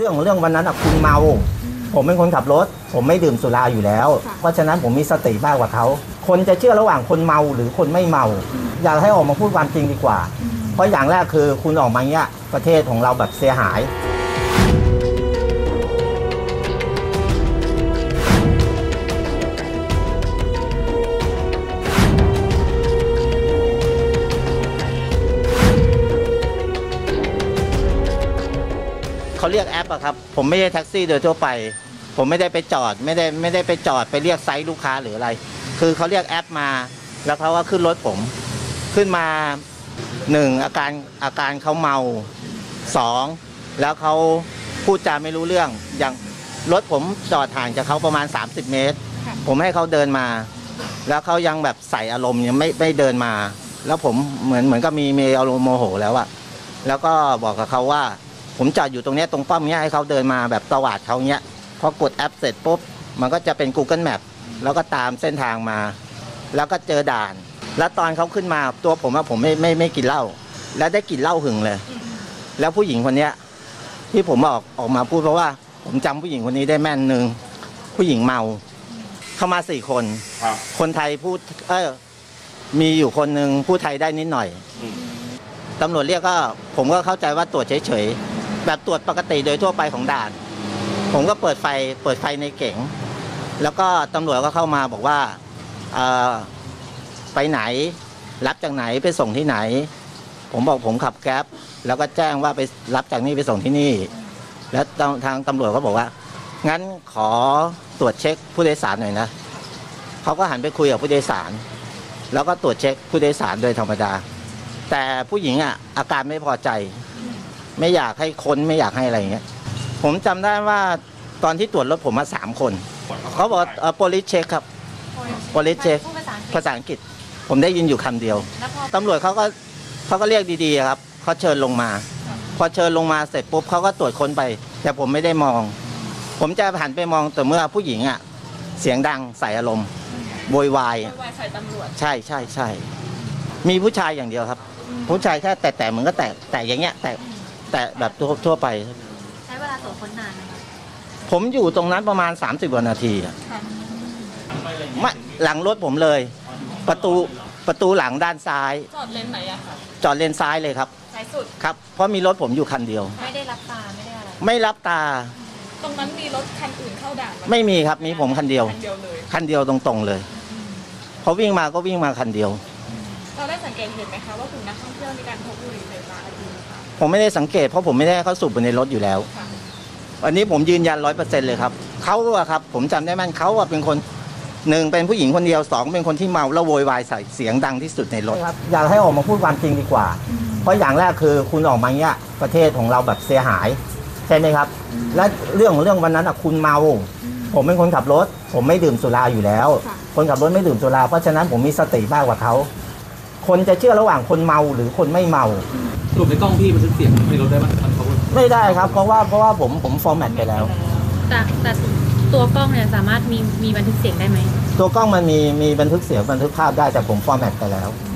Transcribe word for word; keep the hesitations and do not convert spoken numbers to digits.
รื่องเรื่องวันนั้นคุณเมาผมเป็นคนขับรถผมไม่ดื่มสุราอยู่แล้วเพราะฉะนั้นผมมีสติมากกว่าเขาคนจะเชื่อระหว่างคนเมาหรือคนไม่เมาอยากให้ออกมาพูดความจริงดีกว่าเพราะอย่างแรกคือคุณออกมาเงี้ยประเทศของเราแบบเสียหายเขาเรียกแอปอะครับผมไม่ได้แท็กซี่โดยทั่วไปผมไม่ได้ไปจอดไม่ได้ไม่ได้ไปจอดไปเรียกไซส์ลูกค้าหรืออะไรคือเขาเรียกแอปมาแล้วเขาก็ขึ้นรถผมขึ้นมาหนึ่งอาการอาการเขาเมาสองแล้วเขาพูดจาไม่รู้เรื่องอย่างรถผมจอดห่างจากเขาประมาณสามสิบเมตรผมให้เขาเดินมาแล้วเขายังแบบใส่อารมณ์ยังไม่ไม่เดินมาแล้วผมเหมือนเหมือนกับมีมีอารมณ์โมโหแล้วอะแล้วก็บอกกับเขาว่าผมจอดอยู่ตรงนี้ตรงป้อมเนี้ยให้เขาเดินมาแบบตวาดเขาเนี้ยพอกดแอปเสร็จปุ๊บมันก็จะเป็น Google Map แล้วก็ตามเส้นทางมาแล้วก็เจอด่านแล้วตอนเขาขึ้นมาตัวผมว่าผมไม่ไม่ไม่กินเหล้าแล้วได้กลิ่นเหล้าหึงเลยแล้วผู้หญิงคนเนี้ยที่ผมออกออกมาพูดเพราะว่าผมจำผู้หญิงคนนี้ได้แม่นหนึ่งผู้หญิงเมาเข้ามาสี่คนคนไทยพูดเออมีอยู่คนหนึ่งพูดไทยได้นิดหน่อยตำรวจเรียกก็ผมก็เข้าใจว่าตรวจเฉยๆแบบตรวจปกติโดยทั่วไปของด่านผมก็เปิดไฟเปิดไฟในเก๋งแล้วก็ตำรวจก็เข้ามาบอกว่าเอ่อไปไหนรับจากไหนไปส่งที่ไหนผมบอกผมขับแก๊ปแล้วก็แจ้งว่าไปรับจากนี่ไปส่งที่นี่แล้วทางตำรวจก็บอกว่างั้นขอตรวจเช็คผู้โดยสารหน่อยนะเขาก็หันไปคุยกับผู้โดยสารแล้วก็ตรวจเช็คผู้โดยสารโดยธรรมดาแต่ผู้หญิงอ่ะอาการไม่พอใจไม่อยากให้ค้นไม่อยากให้อะไรอย่างเงี้ยผมจำได้ว่าตอนที่ตรวจรถผมมาสามคนเขาบอกเออ police check ครับ police check ภาษาอังกฤษผมได้ยินอยู่คำเดียวตำรวจเขาก็เขาก็เรียกดีๆครับเขาเชิญลงมาพอเชิญลงมาเสร็จปุ๊บเขาก็ตรวจค้นไปแต่ผมไม่ได้มองผมจะหันไปมองแต่เมื่อผู้หญิงอ่ะเสียงดังใส่อารมณ์โวยวายใส่ตำรวจใช่ใช่ใช่มีผู้ชายอย่างเดียวครับผู้ชายแค่แต่แต่เหมือนก็แต่แต่อย่างเงี้ยแต่แต่แบบทั่วทั่วไปใช้เวลาตรวจค้นนานไหมผมอยู่ตรงนั้นประมาณสามสิบกว่านาทีไม่หลังรถผมเลยประตูประตูหลังด้านซ้ายจอดเลนไหนอะคะจอดเลนซ้ายเลยครับซ้ายสุดครับเพราะมีรถผมอยู่คันเดียวไม่ได้รับตาไม่ได้อะไรไม่รับตาตรงนั้นมีรถคันอื่นเข้าด่านไม่มีครับมีผมคันเดียวคันเดียวเลยคันเดียวตรงๆเลยเขาวิ่งมาก็วิ่งมาคันเดียวเราได้สังเกตเห็นไหมคะว่ากลุ่มนักท่องเที่ยวมีการพกบุหรี่ไฟฟ้าจริงไหมคะผมไม่ได้สังเกตเพราะผมไม่ได้เขาสูบในรถอยู่แล้ววันนี้ผมยืนยันร้อยเปอร์เซ็นต์เลยครับเขาอะครับผมจำได้แม่นเขาอะเป็นคนหนึ่งเป็นผู้หญิงคนเดียวสองเป็นคนที่เมาแล้วโวยวายใส่เสียงดังที่สุดในรถครับอยากให้ออกมาพูดความจริงดีกว่าเพราะอย่างแรกคือคุณออกมาเงี้ยประเทศของเราแบบเสียหายใช่ไหมครับและเรื่องเรื่องวันนั้นอะคุณเมาผมเป็นคนขับรถผมไม่ดื่มสุราอยู่แล้วคนขับรถไม่ดื่มสุราเพราะฉะนั้นผมมีสติมากกว่าเขาคนจะเชื่อระหว่างคนเมาหรือคนไม่เมาสรุปในกล้องพี่มันทึกเสียงในรถได้ไหมไม่ได้ครับเพราะว่าเพราะว่าผมผมฟอร์แมตไปแล้วแต่แต่ตัวกล้องเนี่ยสามารถมีมีบันทึกเสียงได้ไหมตัวกล้องมันมีมีบันทึกเสียงบันทึกภาพได้แต่ผมฟอร์แมตไปแล้ว